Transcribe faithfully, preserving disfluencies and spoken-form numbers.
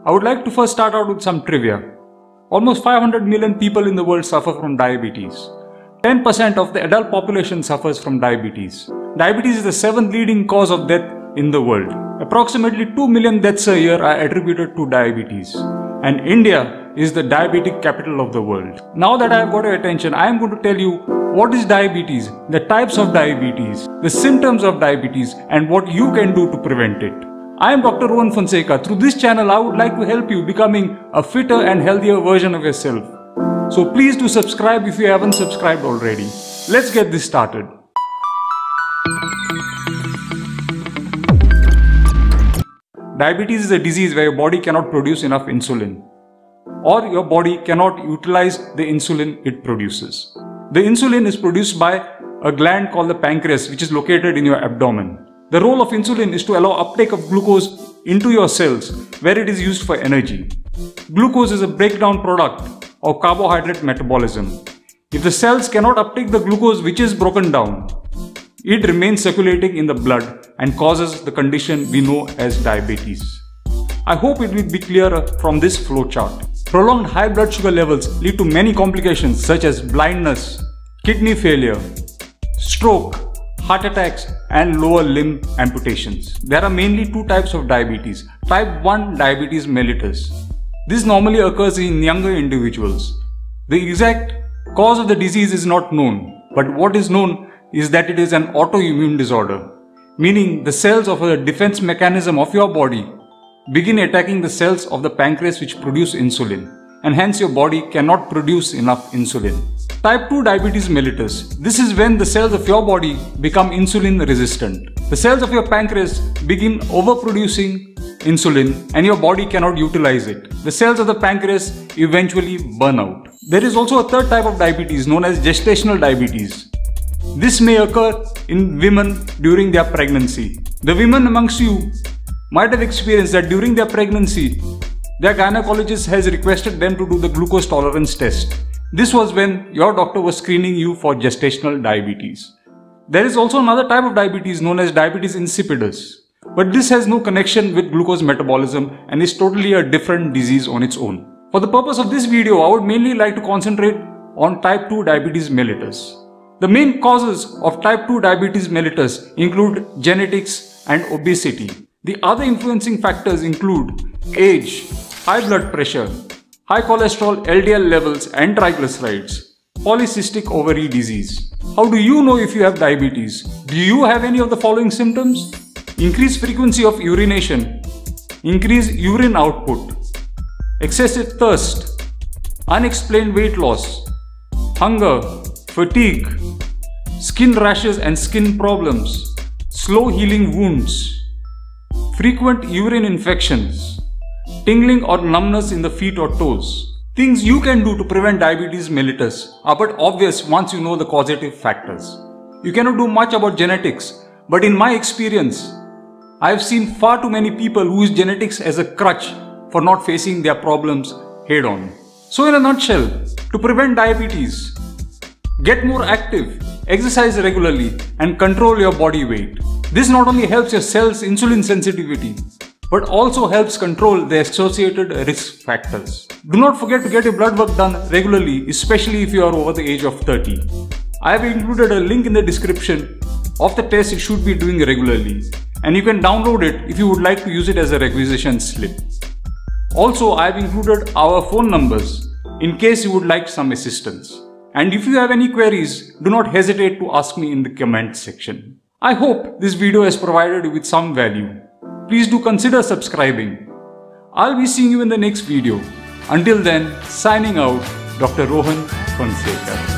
I would like to first start out with some trivia. Almost five hundred million people in the world suffer from diabetes. ten percent of the adult population suffers from diabetes. Diabetes is the seventh leading cause of death in the world. Approximately two million deaths a year are attributed to diabetes. And India is the diabetic capital of the world. Now that I have got your attention, I am going to tell you what is diabetes, the types of diabetes, the symptoms of diabetes, and what you can do to prevent it. I am Doctor Rohan Fonseca. Through this channel, I would like to help you becoming a fitter and healthier version of yourself. So please do subscribe if you haven't subscribed already. Let's get this started. Diabetes is a disease where your body cannot produce enough insulin, or your body cannot utilize the insulin it produces. The insulin is produced by a gland called the pancreas, which is located in your abdomen. The role of insulin is to allow uptake of glucose into your cells, where it is used for energy. Glucose is a breakdown product of carbohydrate metabolism. If the cells cannot uptake the glucose which is broken down, it remains circulating in the blood and causes the condition we know as diabetes. I hope it will be clearer from this flowchart. Prolonged high blood sugar levels lead to many complications such as blindness, kidney failure, stroke, heart attacks, and lower limb amputations. There are mainly two types of diabetes. Type one diabetes mellitus. This normally occurs in younger individuals. The exact cause of the disease is not known, but what is known is that it is an autoimmune disorder, meaning the cells of a defense mechanism of your body begin attacking the cells of the pancreas which produce insulin, and hence your body cannot produce enough insulin. Type two diabetes mellitus. This is when the cells of your body become insulin resistant. The cells of your pancreas begin overproducing insulin and your body cannot utilize it. The cells of the pancreas eventually burn out. There is also a third type of diabetes known as gestational diabetes. This may occur in women during their pregnancy. The women amongst you might have experienced that during their pregnancy, their gynecologist has requested them to do the glucose tolerance test. This was when your doctor was screening you for gestational diabetes. There is also another type of diabetes known as diabetes insipidus, but this has no connection with glucose metabolism and is totally a different disease on its own. For the purpose of this video, I would mainly like to concentrate on type two diabetes mellitus. The main causes of type two diabetes mellitus include genetics and obesity. The other influencing factors include age, high blood pressure, high cholesterol L D L levels and triglycerides, polycystic ovary disease. How do you know if you have diabetes? Do you have any of the following symptoms? Increased frequency of urination, increased urine output, excessive thirst, unexplained weight loss, hunger, fatigue, skin rashes and skin problems, slow healing wounds, frequent urine infections, tingling or numbness in the feet or toes. Things you can do to prevent diabetes mellitus are but obvious once you know the causative factors. You cannot do much about genetics, but in my experience, I have seen far too many people who use genetics as a crutch for not facing their problems head on. So in a nutshell, to prevent diabetes, get more active, exercise regularly, and control your body weight. This not only helps your cells' insulin sensitivity, but also helps control the associated risk factors. Do not forget to get your blood work done regularly, especially if you are over the age of thirty. I have included a link in the description of the test you should be doing regularly, and you can download it if you would like to use it as a requisition slip. Also, I have included our phone numbers in case you would like some assistance. And if you have any queries, do not hesitate to ask me in the comment section. I hope this video has provided you with some value. Please do consider subscribing. I'll be seeing you in the next video. Until then, signing out, Doctor Rohan Fonseca.